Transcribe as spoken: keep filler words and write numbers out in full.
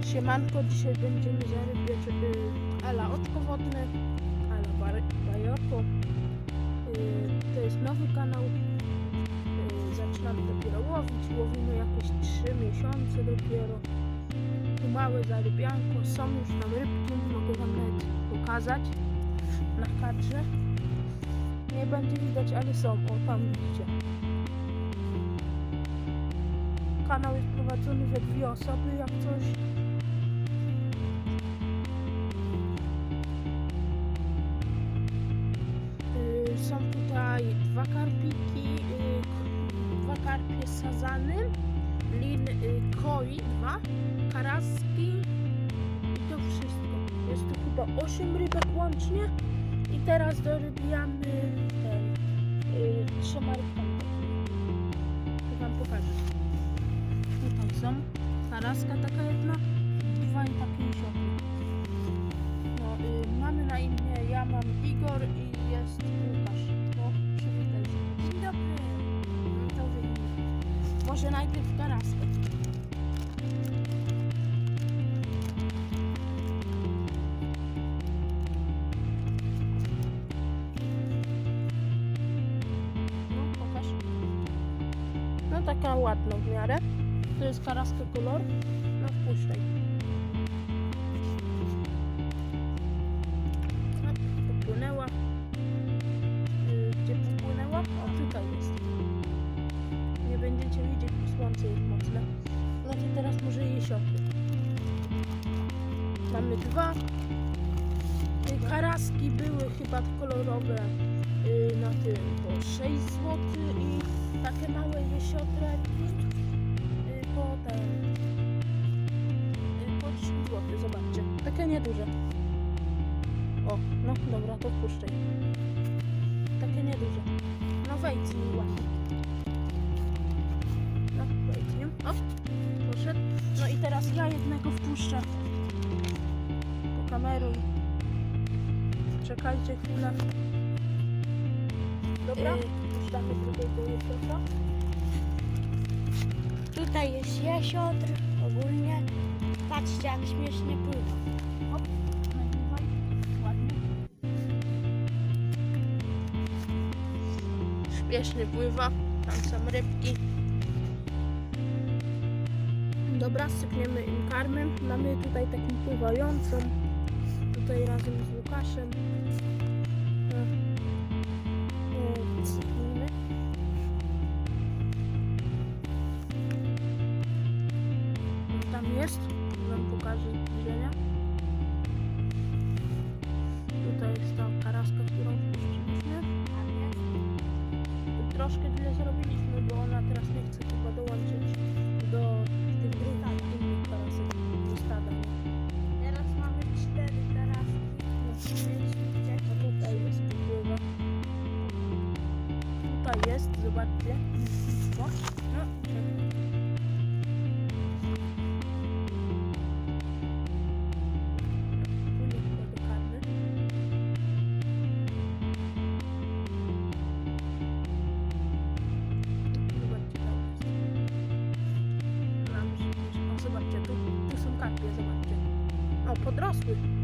Siemanko, dzisiaj będziemy zarabiać y, ala oczko wodne, ala bajorko. Y, to jest nowy kanał, y, zaczynamy dopiero łowić, łowimy jakieś trzy miesiące dopiero. Tu małe zarybianko, są już tam rybki, mogę wam nawet pokazać na kadrze. Nie będzie widać, ale są, o tam widzicie. Kanał jest prowadzony we dwie osoby, jak coś. Yy, są tutaj dwa karpiki, yy, dwa karpie z sazanem, lin yy, koi, dwa, karaski i to wszystko. Jest tu chyba osiem rybek łącznie i teraz dorybijamy ten, yy, trzema rybkami. To wam pokażę. Tutaj są karaska taka jedna, dwa i takie siopy. No, y, mamy na imię, ja mam Igor i jest Łukasz. No, przywitaj się. Dzień dobry. No to wyjmij. Może najpierw karaskę. No, pokaż. No taka ładna w miarę. To jest karaska kolor. No wpuszczaj. No, popłynęła. Yy, gdzie popłynęła? O, tutaj jest. Nie będziecie widzieć, bo słońce jest mocne. No to teraz może jesiotry. Mamy dwa. Yy, karaski były chyba kolorowe yy, na tym po sześć złotych i takie małe jesiotraki po ten po dziesięć złotych, zobaczcie, takie nieduże. O, no dobra, to wpuszczaj. Takie nieduże. No wejdź z nim ładnie. No wejdź z nim. O, poszedł. No i teraz ja jednego wpuszczę. Pokameruj. Czekajcie chwilę. Dobra, puszczamy drugiego jesiotra. Tutaj jest jesiotr ogólnie. Patrzcie, jak śmiesznie pływa. Hop, nagrywaj. Ładnie. Śmiesznie pływa. Tam są rybki. Dobra, sypniemy im karmę. Mamy tutaj taką pływającą. Tutaj razem z Łukaszem. Sypnijmy. Tam jest, wam pokażę zbliżenia. Tutaj jest ta karaska, którą wpuściliśmy. Troszkę źle zrobiliśmy, bo ona teraz nie chce chyba dołączyć do tych drugich innych karasek do stada. Teraz mamy cztery karaski. A tutaj jest popływa. Tutaj jest, zobaczcie. O, no, czekaj. Zobaczcie, tu, tu są karpie, zobaczcie. O, podrosły.